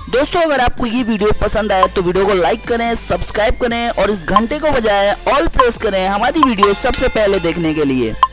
दोस्तों अगर आपको ये वीडियो पसंद आए तो वीडियो को लाइक करें, सब्सक्राइब करें और इस घंटे को बजाय ऑल प्रेस करें हमारी वीडियो सबसे पहले देखने के लिए।